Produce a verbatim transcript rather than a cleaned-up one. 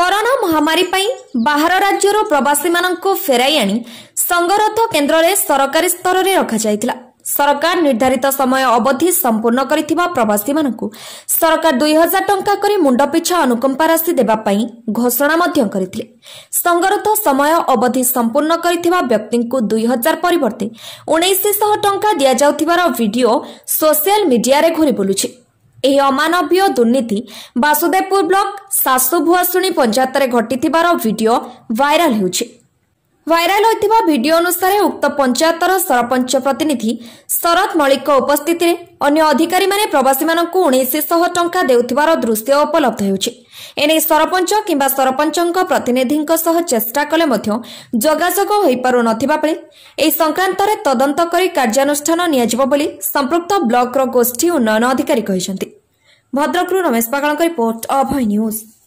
Corona महामारी पई बाहर राज्यर प्रवासी मानक फेराई आनी संगरोध केन्द्र में सरकारी स्तर में रखा जायतिला। सरकार निर्धारित समय अवधि संपूर्ण करिथिबा प्रवासी मानकु सरकार दुई हजार टंका करी मुंड पिछा अनुकंपा राशि देबा पई घोषणा मध्य करिथिले। संगरोध समय अवधि संपूर्ण करिथिबा व्यक्तिंकु दुई हजार परिवर्ते उन्नीस सौ टंका दिया जाउथिबार वीडियो सोशल मीडिया रे घुरी बुलुछि। एही अमानवीय दुर्नीति वासुदेवपुर ब्लॉक सासु भुआसुणी पंचायत रे घटिथिबार वीडियो वायरल हेउछि। वायरल होइथिबा वीडियो अनुसार उक्त पंचायतर सरपंच प्रतिनिधि शरद मलिक उपस्थिति रे अन्य अधिकारी माने प्रवासी मानकु उन्नीस सौ टंका देउथिबार दृश्य उपलब्ध हेउछि। एने सरपंच किंबा सरपंचक प्रतिनिधिक सह चेष्टा कले मध्य जोगाजोग होई पारु नथिबा बेले एही संक्रांत रे तदंत करी कार्यानुष्ठान नियाजिबो बोली संपृक्त ब्लॉक रो गोष्ठी उन्नयन अधिकारी कहिसंती। भद्रकरू रमेश पागलक रिपोर्ट अभय न्यूज।